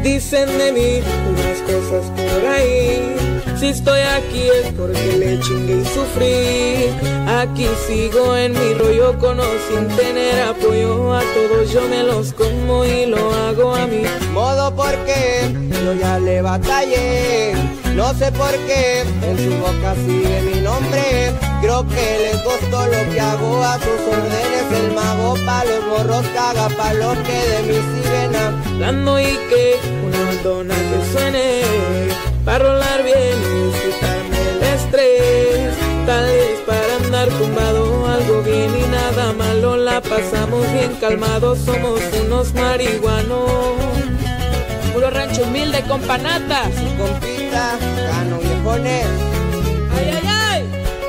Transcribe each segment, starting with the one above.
Dicen de mí unas cosas por ahí. Si estoy aquí es porque le chingué y sufrí. Aquí sigo en mi rollo con o sin tener apoyo. A todos yo me los como y lo hago a mi modo, porque yo ya le batallé. No sé por qué en su boca sigue mi nombre. Creo que les costó lo que hago a sus órdenes. El mago pa' los morros caga pa' los que de mí siguen hablando. Y que una dona que suene pa' rolar bien y quitarme el estrés. Tal vez para andar tumbado algo bien y nada malo. La pasamos bien calmados, somos unos marihuanos. Puro rancho humilde con panatas. Su compita, Cano viejones. ¡Ay, ay, ay!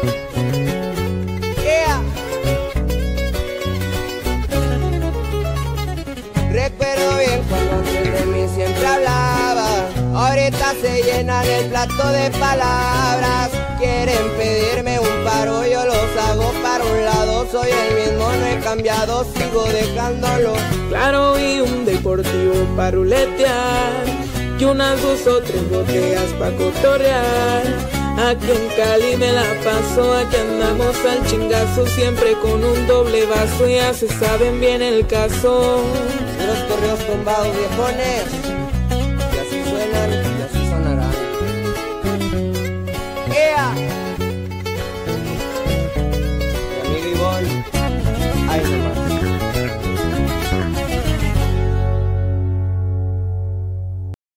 Yeah. Recuerdo bien cuando de mí siempre hablaba. Ahorita se llenan el plato de palabras. Quieren pedirme un paro, yo los hago para un lado. Soy el mismo, no he cambiado, sigo dejándolo claro. Y un deportivo para ruletear y unas 2 o 3 botellas pa' cotorrear. Aquí en Cali me la paso, aquí andamos al chingazo, siempre con un doble vaso, ya se saben bien el caso. Los correos tumbados viejones.